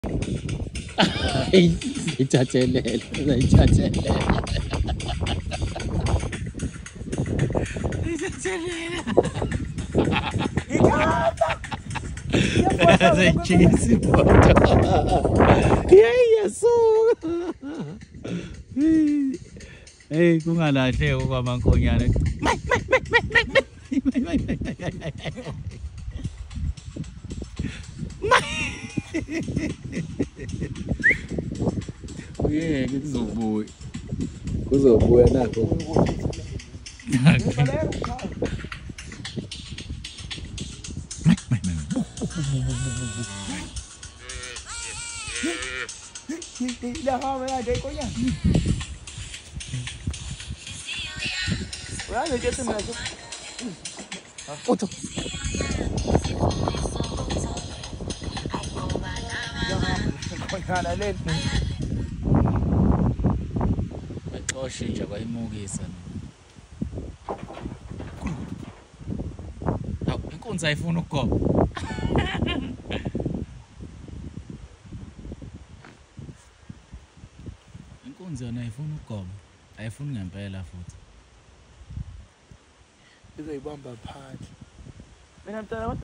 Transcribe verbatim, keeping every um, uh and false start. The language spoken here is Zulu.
Ngiyithathelele, ngiyithathelele. Ngiyithathelele. Zayijikisa ifoto. Yeyi yasuka. Hey kungalahleki kwamankonyane. Uyeke kuzobuya. Kuzobuya nakho. La home la de coña. Ora ne jete me aso. Oto. Coña la le. Baxoshintsha kwayimukisa. Hawu inkunzi ayifuna ukugoba. Inkunzi yona ayifuna ukugoba. Ayifuni ngempela futhi. Izoyibamba phansi. Mina mntana